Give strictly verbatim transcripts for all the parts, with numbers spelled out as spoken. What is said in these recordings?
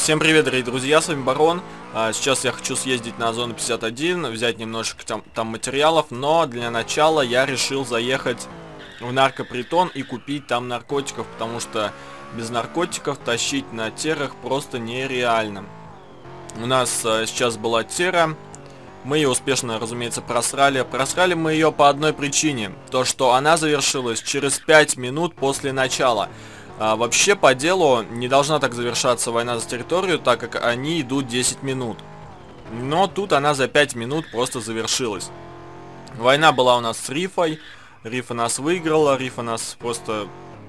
Всем привет, дорогие друзья, с вами Барон. А, сейчас я хочу съездить на зону пятьдесят один, взять немножко там, там материалов, но для начала я решил заехать в наркопритон и купить там наркотиков, потому что без наркотиков тащить на террах просто нереально. У нас а, сейчас была терра, мы ее успешно, разумеется, просрали. Просрали мы ее по одной причине, то что она завершилась через пять минут после начала. А, вообще, по делу, не должна так завершаться война за территорию, так как они идут десять минут. Но тут она за пять минут просто завершилась. Война была у нас с Рифой. Рифа нас выиграла, Рифа нас просто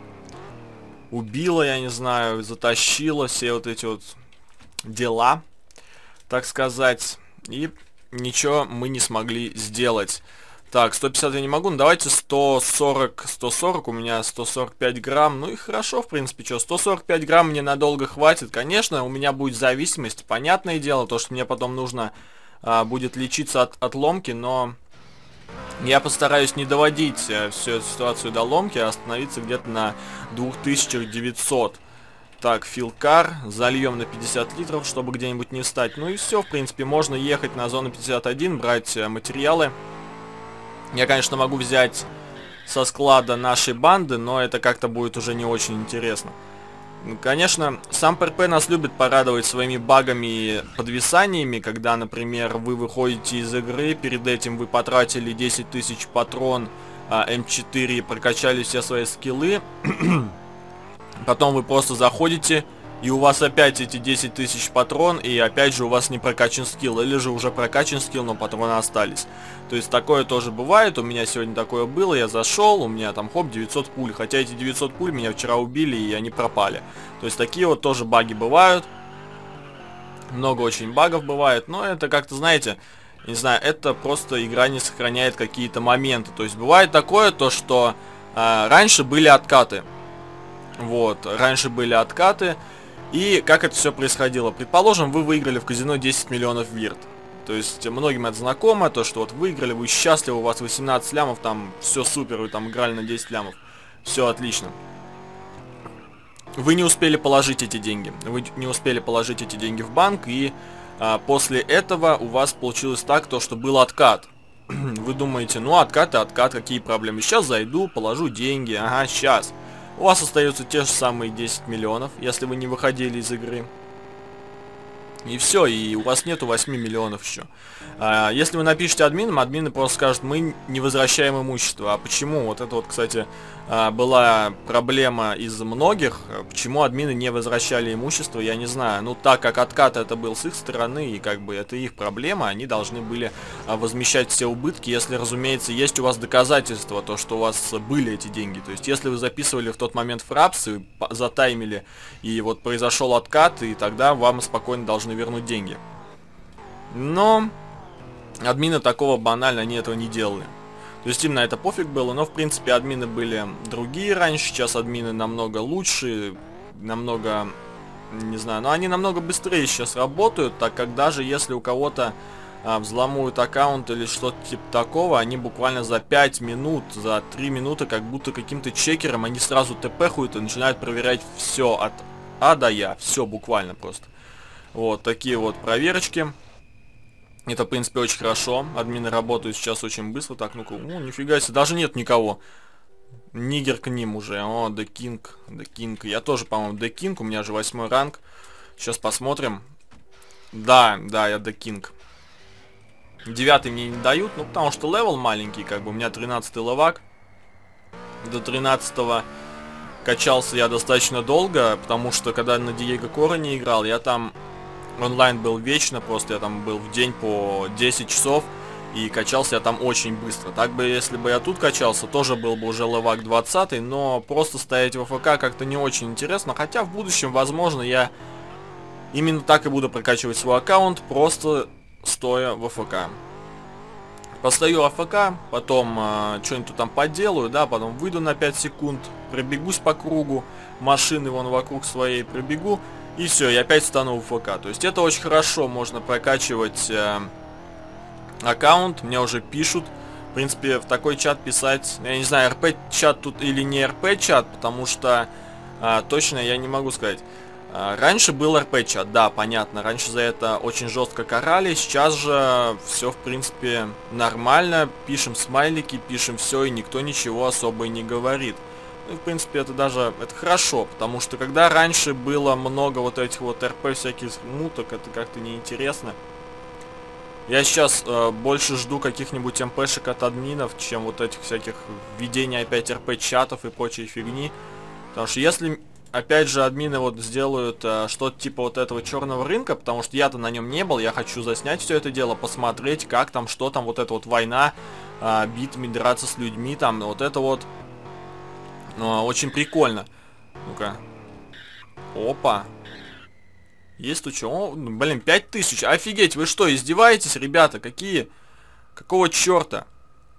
убила, я не знаю, затащила, все вот эти вот дела, так сказать. И ничего мы не смогли сделать. Так, сто пятьдесят я не могу, ну давайте сто сорок, сто сорок, у меня сто сорок пять грамм, ну и хорошо, в принципе, что, сто сорок пять грамм мне надолго хватит, конечно, у меня будет зависимость, понятное дело, то, что мне потом нужно а, будет лечиться от, от ломки, но я постараюсь не доводить а, всю эту ситуацию до ломки, а остановиться где-то на две тысячи девятьсот. Так, филкар, зальем на пятьдесят литров, чтобы где-нибудь не встать, ну и все, в принципе, можно ехать на зону пятьдесят один, брать а, материалы. Я, конечно, могу взять со склада нашей банды, но это как-то будет уже не очень интересно. Конечно, сам ПРП нас любит порадовать своими багами и подвисаниями, когда, например, вы выходите из игры, перед этим вы потратили десять тысяч патрон а, эм четыре, прокачали все свои скиллы, потом вы просто заходите, и у вас опять эти десять тысяч патрон, и опять же у вас не прокачан скилл, или же уже прокачан скилл, но патроны остались. То есть такое тоже бывает, у меня сегодня такое было, я зашел, у меня там хоп, девятьсот пуль, хотя эти девятьсот пуль меня вчера убили, и они пропали. То есть такие вот тоже баги бывают, много очень багов бывает, но это как-то, знаете, не знаю, это просто игра не сохраняет какие-то моменты. То есть бывает такое, то что э, раньше были откаты, вот, раньше были откаты. И как это все происходило? Предположим, вы выиграли в казино десять миллионов вирт. То есть многим это знакомо, то что вот выиграли, вы счастливы, у вас восемнадцать лямов, там все супер, вы там играли на десять лямов. Все отлично. Вы не успели положить эти деньги. Вы не успели положить эти деньги в банк, и а, после этого у вас получилось так, то что был откат. Вы думаете, ну откат и откат, какие проблемы? Сейчас зайду, положу деньги, ага, сейчас. У вас остаются те же самые десять миллионов, если вы не выходили из игры. И все, и у вас нету восьми миллионов еще. А, если вы напишите админам, админы просто скажут, мы не возвращаем имущество. А почему? Вот это вот, кстати, а, была проблема из многих. Почему админы не возвращали имущество, я не знаю. Ну, так как откат это был с их стороны, и как бы это их проблема, они должны были а, возмещать все убытки, если, разумеется, есть у вас доказательства, то, что у вас были эти деньги. То есть, если вы записывали в тот момент фрапс и затаймили, и вот произошел откат, и тогда вам спокойно должны вернуть деньги. Но админы такого банально, они этого не делали. То есть им на это пофиг было, но в принципе админы были другие раньше, сейчас админы намного лучше, намного, не знаю, но они намного быстрее сейчас работают, так как даже если у кого-то а, взломают аккаунт или что-то типа такого, они буквально за пять минут, за три минуты, как будто каким-то чекером, они сразу тпхуют и начинают проверять все от А до Я, все буквально просто. Вот такие вот проверочки. Это, в принципе, очень хорошо. Админы работают сейчас очень быстро. Так, ну-ка, ну, нифига себе, даже нет никого. Нигер к ним уже. О, The King, The King. Я тоже, по-моему, The King, у меня же восьмой ранг. Сейчас посмотрим. Да, да, я The King. Девятый мне не дают, ну, потому что левел маленький, как бы, у меня тринадцатый левак. До тринадцатого качался я достаточно долго, потому что, когда на Диего Короне играл, я там... Онлайн был вечно, просто я там был в день по десять часов, и качался я там очень быстро. Так бы, если бы я тут качался, тоже был бы уже левак двадцатый, но просто стоять в АФК как-то не очень интересно, хотя в будущем, возможно, я именно так и буду прокачивать свой аккаунт, просто стоя в АФК. Постою АФК, потом э, что-нибудь там поделаю, да, потом выйду на пять секунд, пробегусь по кругу, машины вон вокруг своей пробегу, и все, я опять встану в АФК. То есть это очень хорошо, можно прокачивать э, аккаунт, мне уже пишут. В принципе, в такой чат писать, я не знаю, РП-чат тут или не РП-чат, потому что э, точно я не могу сказать. А, раньше был эр пэ-чат, да, понятно. Раньше за это очень жестко карали. Сейчас же все, в принципе, нормально. Пишем смайлики, пишем все, и никто ничего особо и не говорит. Ну, и, в принципе, это даже, это хорошо, потому что когда раньше было много вот этих вот эр пэ всяких муток, это как-то неинтересно. Я сейчас э, больше жду каких-нибудь эм пэ-шек от админов, чем вот этих всяких введений опять эр пэ-чатов и прочей фигни. Потому что если, опять же, админы вот сделают э, что-то типа вот этого черного рынка, потому что я-то на нем не был, я хочу заснять все это дело, посмотреть, как там, что там, вот эта вот война, э, битвами, драться с людьми, там, вот это вот э, очень прикольно. Ну-ка. Опа. Есть тут что? О, блин, пять тысяч. Офигеть, вы что, издеваетесь, ребята? Какие? Какого черта?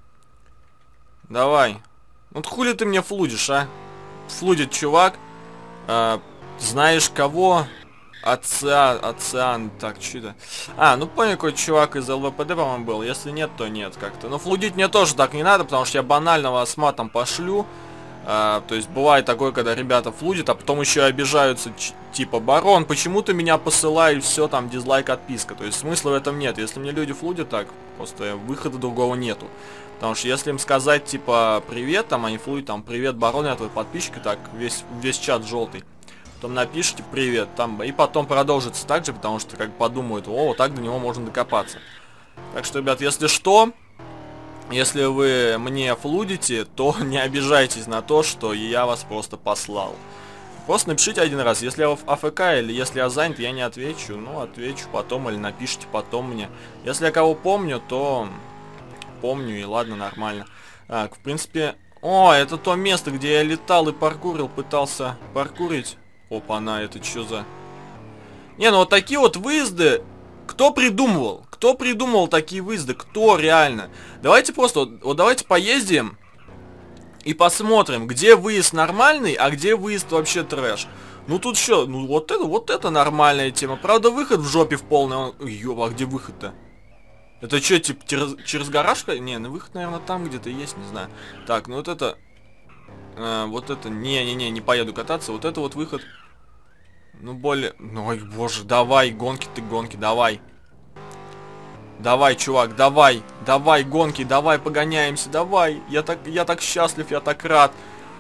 Давай. Вот хули ты мне флудишь, а? Флудит чувак. А, знаешь кого? Оциан, Оциан. Так, что это? А, ну понял, какой чувак из эл вэ пэ дэ, по-моему, был. Если нет, то нет как-то. Но флудить мне тоже так не надо, потому что я банального с матом пошлю. А, то есть бывает такое, когда ребята флудят, а потом еще обижаются, типа, барон, почему ты меня посылаешь, все, там, дизлайк, отписка. То есть смысла в этом нет. Если мне люди флудят так, просто выхода другого нету. Потому что если им сказать, типа, привет, там, они флудят, там, привет, барон, я твой подписчик, и так, весь, весь чат желтый. Потом напишите привет, там, и потом продолжится так же, потому что, как подумают, о, вот так до него можно докопаться. Так что, ребят, если что... Если вы мне флудите, то не обижайтесь на то, что я вас просто послал. Просто напишите один раз. Если я в а эф ка или если я занят, я не отвечу. Ну, отвечу потом или напишите потом мне. Если я кого помню, то помню, и ладно, нормально. Так, в принципе... О, это то место, где я летал и паркурил, пытался паркурить. Опа-на, это что за... Не, ну вот такие вот выезды... Кто придумывал? Кто придумывал такие выезды? Кто реально? Давайте просто, вот, вот давайте поездим и посмотрим, где выезд нормальный, а где выезд вообще трэш. Ну тут что, ну вот это, вот это нормальная тема. Правда, выход в жопе в полный. Ёба, а где выход-то? Это что, типа, через, через гаражка? Не, ну выход, наверное, там где-то есть, не знаю. Так, ну вот это... Э, вот это... Не-не-не, не поеду кататься. Вот это вот выход... Ну, более... Ой, боже, давай, гонки ты, гонки, давай. Давай, чувак, давай. Давай, гонки, давай, погоняемся, давай. Я так, я так счастлив, я так рад.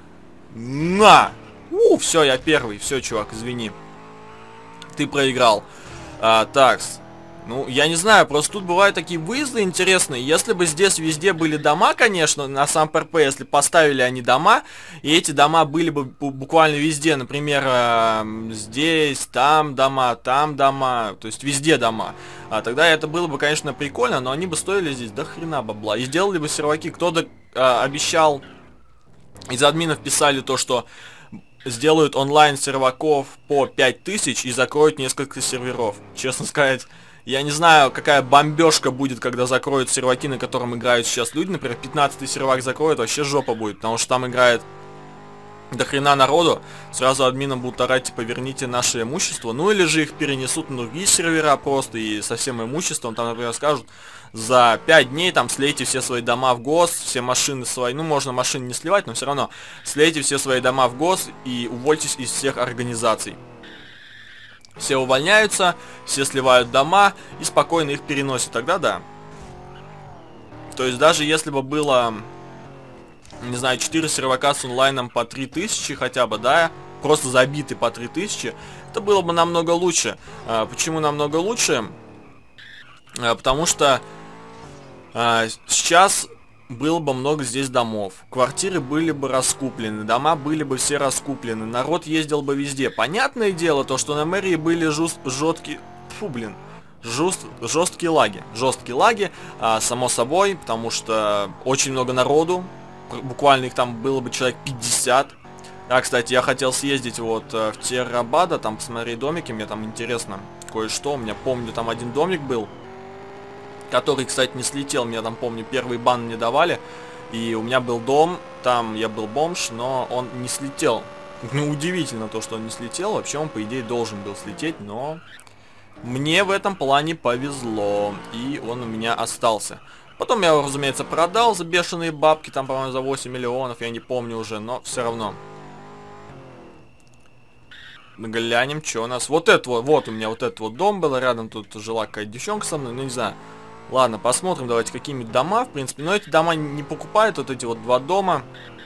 На! У, все, я первый. Все, чувак, извини. Ты проиграл. А, такс. Ну, я не знаю, просто тут бывают такие выезды интересные. Если бы здесь везде были дома, конечно, на сам пэ эр пэ, если поставили они дома, и эти дома были бы буквально везде, например, э, здесь, там дома, там дома, то есть везде дома, а тогда это было бы, конечно, прикольно, но они бы стоили здесь до хрена бабла. И сделали бы серваки. Кто-то э, обещал, из админов писали то, что сделают онлайн серваков по пять тысяч и закроют несколько серверов. Честно сказать... Я не знаю, какая бомбежка будет, когда закроют серваки, на котором играют сейчас люди. Например, пятнадцатый сервак закроют, вообще жопа будет. Потому что там играет до хрена народу. Сразу админам будут орать, типа, верните наше имущество. Ну или же их перенесут на другие сервера просто и со всем имуществом. Там, например, скажут, за пять дней там слейте все свои дома в ГОС, все машины свои. Ну, можно машины не сливать, но все равно. Слейте все свои дома в ГОС и увольтесь из всех организаций. Все увольняются, все сливают дома и спокойно их переносят. Тогда да. То есть даже если бы было, не знаю, четыре сервака с онлайном по три тысячи хотя бы, да, просто забиты по три тысячи, это было бы намного лучше. А, почему намного лучше? А, потому что а, сейчас... было бы много здесь домов, квартиры были бы раскуплены, дома были бы все раскуплены, народ ездил бы везде. Понятное дело, то, что на мэрии были жест... жесткие... Фу, блин. Жест... Жесткие лаги. Жесткие лаги, а, само собой, потому что очень много народу. Буквально их там было бы человек пятьдесят. А, кстати, я хотел съездить вот в Террабада, там посмотреть домики, мне там интересно кое-что. У меня, помню, там один домик был, который, кстати, не слетел. Меня там, помню, первый бан мне давали. И у меня был дом, там я был бомж, но он не слетел. Ну, удивительно то, что он не слетел. Вообще он, по идее, должен был слететь, но... Мне в этом плане повезло. И он у меня остался. Потом я его, разумеется, продал за бешеные бабки. Там, по-моему, за восемь миллионов, я не помню уже, но все равно. глянем, что у нас. Вот это вот, вот у меня вот этот вот дом был, рядом тут жила какая-то девчонка со мной, ну не знаю. Ладно, посмотрим, давайте, какие-нибудь дома, в принципе. Но эти дома не покупают, вот эти вот два дома.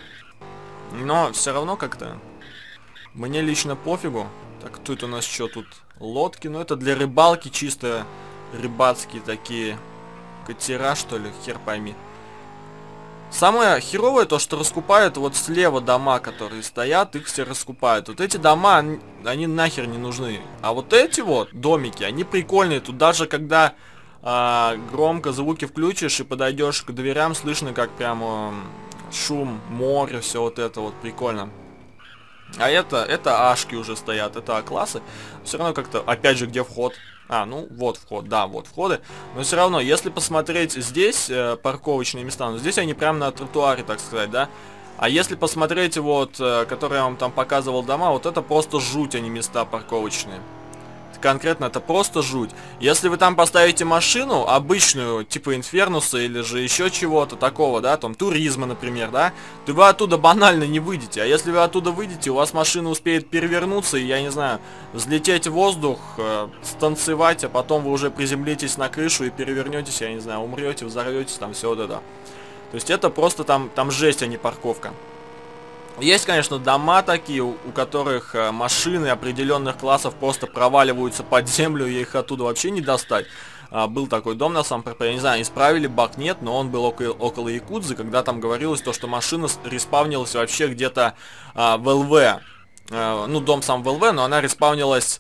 Но все равно как-то мне лично пофигу. Так, тут у нас что тут? Лодки, ну это для рыбалки чисто рыбацкие такие катера, что ли, хер пойми. Самое херовое то, что раскупают вот слева дома, которые стоят, их все раскупают. Вот эти дома, они, они нахер не нужны. А вот эти вот домики, они прикольные. Тут даже когда а, громко звуки включишь и подойдешь к дверям, слышно как прямо шум, море, все вот это вот прикольно. А это, это ашки уже стоят, это А-классы. Все равно как-то, опять же, где вход? А, ну, вот вход, да, вот входы. Но все равно, если посмотреть здесь э, парковочные места, ну, здесь они прямо на тротуаре, так сказать, да? А если посмотреть вот, э, которые я вам там показывал дома, вот это просто жуть, а не места парковочные. Конкретно это просто жуть. Если вы там поставите машину обычную, типа Инфернуса или же еще чего-то такого, да, там туризма, например, да, то вы оттуда банально не выйдете. А если вы оттуда выйдете, у вас машина успеет перевернуться и, я не знаю, взлететь в воздух, э, станцевать, а потом вы уже приземлитесь на крышу и перевернетесь, я не знаю, умрете, взорветесь, там все вот это. То есть это просто там, там жесть, а не парковка. Есть, конечно, дома такие, у, у которых э, машины определенных классов просто проваливаются под землю, и их оттуда вообще не достать. А, был такой дом на самом деле, я не знаю, исправили баг, нет, но он был около, около Якудзы, когда там говорилось то, что машина респавнилась вообще где-то а, в эл вэ. А, ну, дом сам в эл вэ, но она респавнилась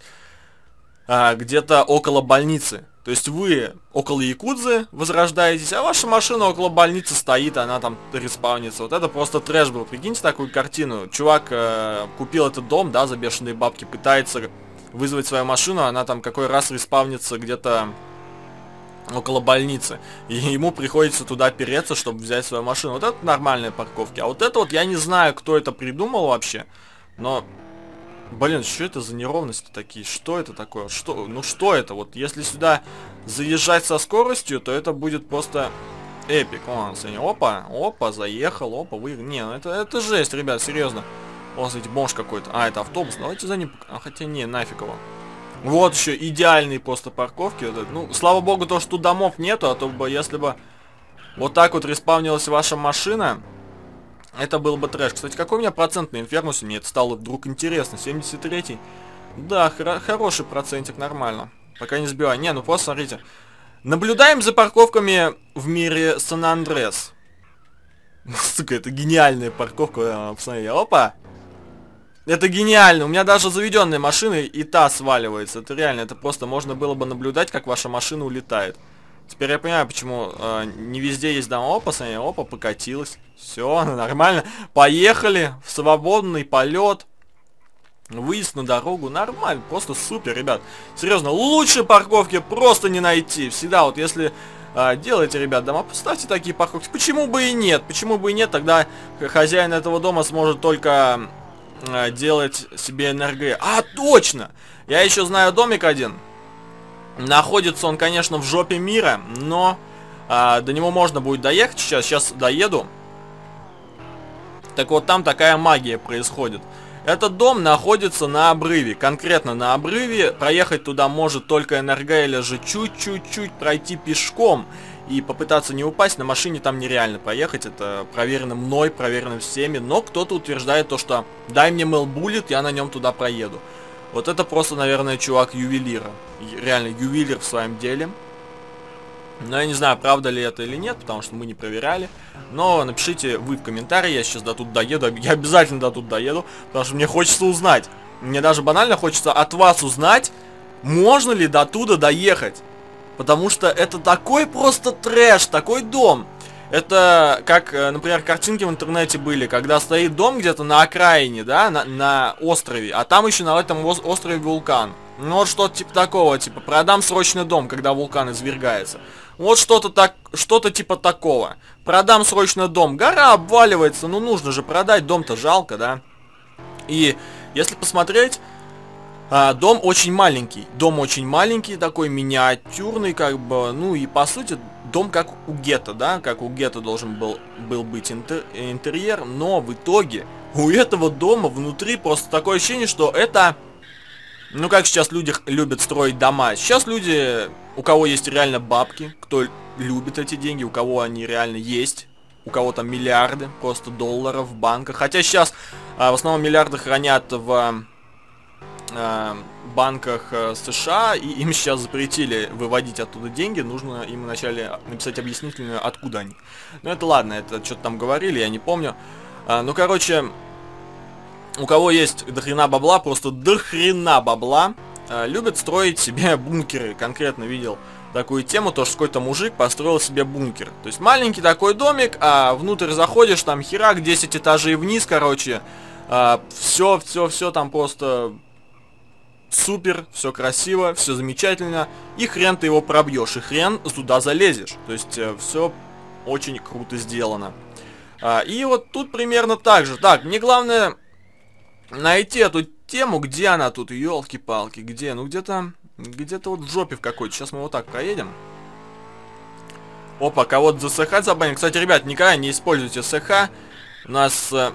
а, где-то около больницы. То есть вы около Якудзы возрождаетесь, а ваша машина около больницы стоит, она там респаунится. Вот это просто трэш был. Прикиньте такую картину. Чувак э, купил этот дом, да, за бешеные бабки, пытается вызвать свою машину, она там какой раз респаунится где-то около больницы. И ему приходится туда переться, чтобы взять свою машину. Вот это нормальные парковки. А вот это вот, я не знаю, кто это придумал вообще, но... Блин, что это за неровности такие? Что это такое? Что? Ну что это? Вот если сюда заезжать со скоростью, то это будет просто эпик. О, опа, опа, заехал, опа, выехал. Не, ну это, это жесть, ребят, серьезно. О, смотрите, бомж какой-то. А, это автобус. Давайте за ним... А, хотя не, нафиг его. Вот еще идеальные просто парковки. Вот это. Ну, слава богу, то, что тут домов нету, а то бы, если бы вот так вот респавнилась ваша машина... Это был бы трэш. Кстати, какой у меня процент на Инфернусе? Мне это стало вдруг интересно. семьдесят третий. Да, хор хороший процентик, нормально. Пока не сбиваю. Не, ну просто смотрите. Наблюдаем за парковками в мире Сан-Андрес. Сука, это гениальная парковка. Посмотри, опа. Это гениально. У меня даже заведенные машины и та сваливается. Это реально, это просто можно было бы наблюдать, как ваша машина улетает. Теперь я понимаю, почему э, не везде есть дома. Опа, смотри, опа, покатилась. Все, нормально. Поехали в свободный полет. Выезд на дорогу. Нормально, просто супер, ребят. Серьезно, лучше парковки просто не найти. Всегда вот если э, делаете, ребят, дома, поставьте такие парковки. Почему бы и нет? Почему бы и нет? Тогда хозяин этого дома сможет только э, делать себе эн эр гэ. А, точно! Я еще знаю домик один. Находится он, конечно, в жопе мира, но а, до него можно будет доехать. Сейчас, сейчас доеду. Так вот, там такая магия происходит. Этот дом находится на обрыве, конкретно на обрыве. Проехать туда может только эн эр гэ или же чуть-чуть-чуть пройти пешком. И попытаться не упасть, на машине там нереально проехать. Это проверено мной, проверено всеми. Но кто-то утверждает то, что дай мне мэлбуллет, я на нем туда проеду. Вот это просто, наверное, чувак ювелира. Реально ювелир в своем деле. Но я не знаю, правда ли это или нет, потому что мы не проверяли. Но напишите вы в комментарии, я сейчас до тут доеду. Я обязательно до тут доеду, потому что мне хочется узнать. Мне даже банально хочется от вас узнать, можно ли до туда доехать. Потому что это такой просто трэш, такой дом. Это как, например, картинки в интернете были, когда стоит дом где-то на окраине, да, на, на острове, а там еще на этом острове вулкан. Ну вот что-то типа такого, типа продам срочно дом, когда вулкан извергается. Вот что-то так, что-то типа такого. Продам срочно дом, гора обваливается, ну нужно же продать, дом-то жалко, да. И если посмотреть, а, дом очень маленький, дом очень маленький, такой миниатюрный, как бы, ну и по сути дом как у гетто, да, как у гетто должен был, был быть интер, интерьер, но в итоге у этого дома внутри просто такое ощущение, что это Ну, как сейчас люди любят строить дома. Сейчас люди, у кого есть реально бабки, кто любит эти деньги, у кого они реально есть, у кого там миллиарды просто долларов в банках. Хотя сейчас а, в основном миллиарды хранят в а, банках а, США, и им сейчас запретили выводить оттуда деньги. Нужно им вначале написать объяснительную, откуда они. Ну, это ладно, это что-то там говорили, я не помню. А, ну, короче... У кого есть дохрена бабла, просто дохрена бабла, э, любят строить себе бункеры. Конкретно видел такую тему, то что какой-то мужик построил себе бункер. То есть маленький такой домик, а внутрь заходишь, там херак, десять этажей вниз, короче. Э, все, все, все там просто супер, все красиво, все замечательно. И хрен ты его пробьешь, и хрен туда залезешь. То есть э, все очень круто сделано. А, и вот тут примерно так же. Так, мне главное... найти эту тему, где она тут, елки-палки, где? Ну где-то, где-то вот в жопе в какой-то. Сейчас мы вот так проедем. Опа, кого-то ЗСХ забанили. Кстати, ребят, никогда не используйте СХ. У нас... Э,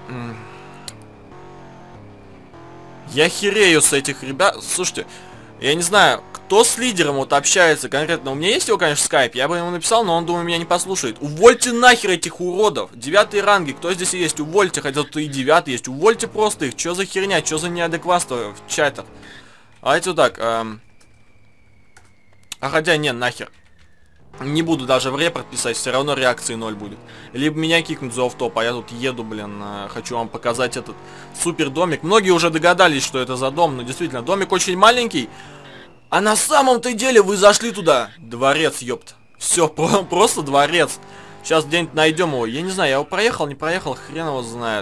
я херею с этих ребят. Слушайте, я не знаю, кто с лидером вот общается конкретно. У меня есть его, конечно, скайп. Я бы ему написал, но он, думаю, меня не послушает. Увольте нахер этих уродов. Девятые ранги. Кто здесь есть? Увольте. Хотя тут и девятый есть. Увольте просто их. Чё за херня? Чё за неадекватство в чатах? Давайте вот так. Эм... А хотя, не, нахер. Не буду даже в репорт писать. Все равно реакции ноль будет. Либо меня кикнут за офф-топ, а я тут еду, блин. Э, хочу вам показать этот супер домик. Многие уже догадались, что это за дом. Но действительно, домик очень маленький. А на самом-то деле вы зашли туда. Дворец, ёпт. Все, про просто дворец. Сейчас где-нибудь найдем его. Я не знаю, я его проехал, не проехал, хрен его знает.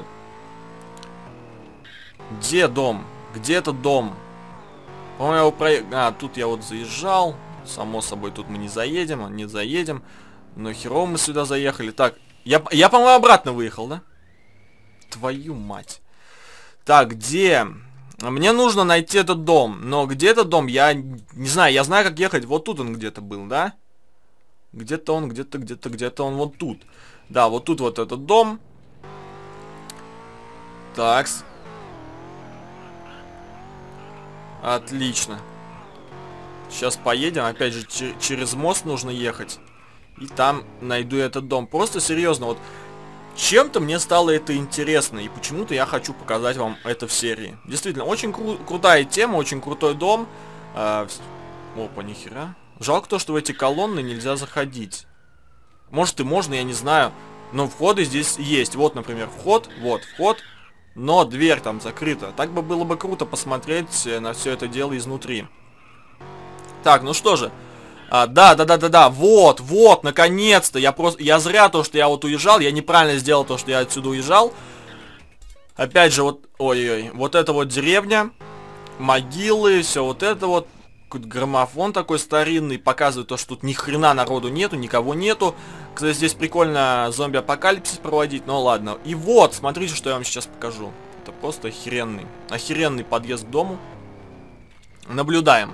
Где дом? Где этот дом? По-моему, я его проехал. А, тут я вот заезжал. Само собой, тут мы не заедем, не заедем. Но херово мы сюда заехали. Так, я, я по-моему, обратно выехал, да? Твою мать. Так, где... Мне нужно найти этот дом. Но где этот дом, я не знаю. Я знаю, как ехать. Вот тут он где-то был, да? Где-то он, где-то, где-то, где-то он вот тут. Да, вот тут вот этот дом. Такс. Отлично. Сейчас поедем. Опять же, через мост нужно ехать. И там найду этот дом. Просто серьезно, вот... Чем-то мне стало это интересно, и почему-то я хочу показать вам это в серии. Действительно, очень кру крутая тема, очень крутой дом. А, опа, нихера. Жалко то, что в эти колонны нельзя заходить. Может и можно, я не знаю. Но входы здесь есть. Вот, например, вход, вот вход. Но дверь там закрыта. Так бы было бы круто посмотреть на все это дело изнутри. Так, ну что же. А, да, да, да, да, да, вот, вот, наконец-то, я просто, я зря то, что я вот уезжал, я неправильно сделал то, что я отсюда уезжал. Опять же, вот, ой-ой, вот это вот деревня, могилы, все вот это вот, какой-то граммофон такой старинный, показывает то, что тут ни хрена народу нету, никого нету. Кстати, здесь прикольно зомби-апокалипсис проводить, но ладно. И вот, смотрите, что я вам сейчас покажу. Это просто охеренный, охеренный подъезд к дому. Наблюдаем.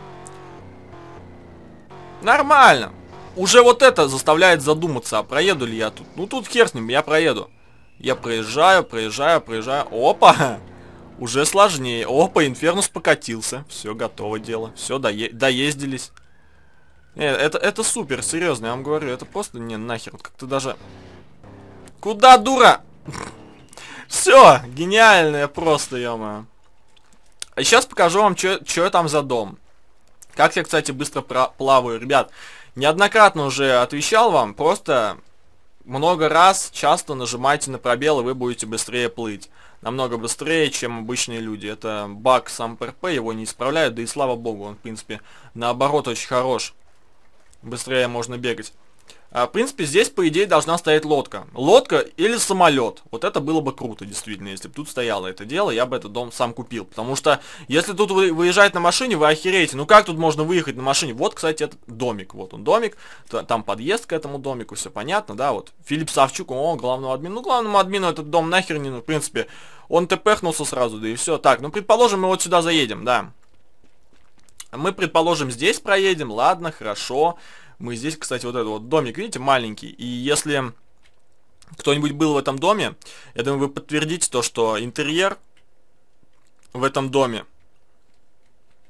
Нормально. Уже вот это заставляет задуматься, а проеду ли я тут. Ну тут хер с ним, я проеду. Я проезжаю, проезжаю, проезжаю. Опа! Уже сложнее. Опа, Инфернус покатился. Все, готово дело. Все, дое доездились. Нет, это, это супер, серьезно, я вам говорю. Это просто не нахер. Вот как-то даже... Куда, дура? Все, гениальное просто, ё-моё. А сейчас покажу вам, что там за дом. Как я, кстати, быстро плаваю, ребят. Неоднократно уже отвечал вам, просто много раз часто нажимайте на пробел, и вы будете быстрее плыть. Намного быстрее, чем обычные люди. Это баг сам ПРП, его не исправляют, да и слава богу, он, в принципе, наоборот, очень хорош. Быстрее можно бегать. А, в принципе, здесь, по идее, должна стоять лодка. Лодка или самолет. Вот это было бы круто, действительно. Если бы тут стояло это дело, я бы этот дом сам купил. Потому что, если тут вы, выезжать на машине, вы охереете. Ну как тут можно выехать на машине? Вот, кстати, этот домик. Вот он домик. Там подъезд к этому домику, все понятно, да? Вот Филипп Савчук, о, главному админу. Ну, главному админу этот дом нахер не, ну, в принципе, он тпхнулся сразу, да и все. Так, ну, предположим, мы вот сюда заедем, да. Мы, предположим, здесь проедем. Ладно, хорошо. Мы здесь, кстати, вот этот вот домик, видите, маленький. И если кто-нибудь был в этом доме, я думаю, вы подтвердите то, что интерьер в этом доме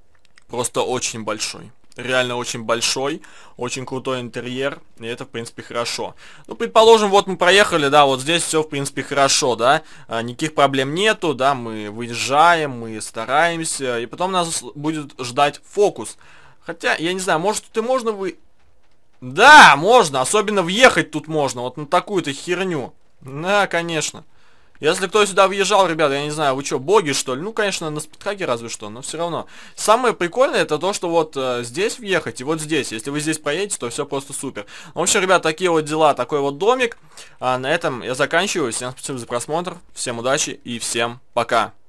просто очень большой. Реально очень большой, очень крутой интерьер, и это, в принципе, хорошо. Ну, предположим, вот мы проехали, да, вот здесь все, в принципе, хорошо, да, а, никаких проблем нету, да, мы выезжаем, мы стараемся, и потом нас будет ждать фокус. Хотя, я не знаю, может тут и можно вы... Да, можно, особенно въехать тут можно, вот на такую-то херню. Да, конечно. Если кто сюда въезжал, ребята, я не знаю, вы что, боги, что ли? Ну, конечно, на спидхаке разве что, но все равно. Самое прикольное, это то, что вот э, здесь въехать и вот здесь. Если вы здесь проедете, то все просто супер. В общем, ребят, такие вот дела, такой вот домик. А на этом я заканчиваю. Всем спасибо за просмотр, всем удачи и всем пока.